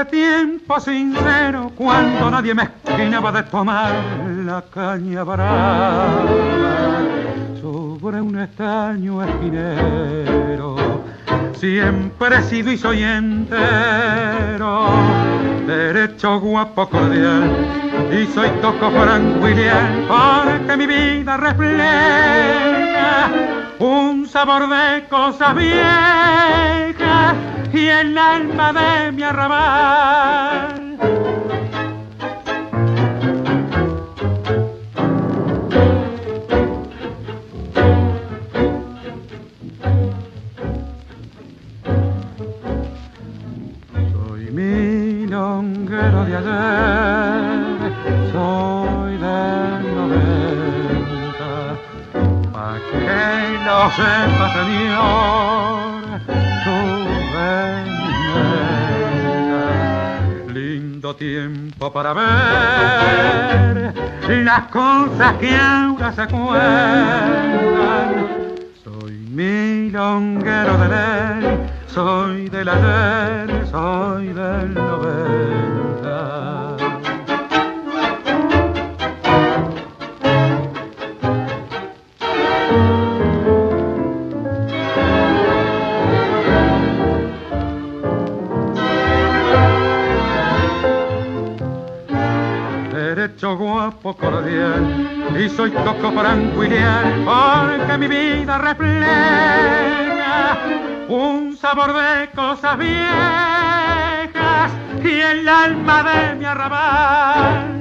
Hace tiempo sincero, cuando nadie me esquinaba de tomar la caña brava sobre un estaño esquinero. Siempre he sido y soy entero, derecho, guapo, cordial, y soy toco franco y leal, porque mi vida refleja un sabor de cosas viejas y el alma de mi arrabal. Soy milonguero de ayer, soy del 90, pa' que lo sepa, señor, tu vestimenta. Lindo tiempo para ver las cosas que ahora se cuentan. Soy milonguero de ley, soy del ayer, soy del 90. Derecho, guapo, cordial, y soy toco franco y leal, porque mi vida refleja un sabor de cosas viejas y el alma de mi arrabal.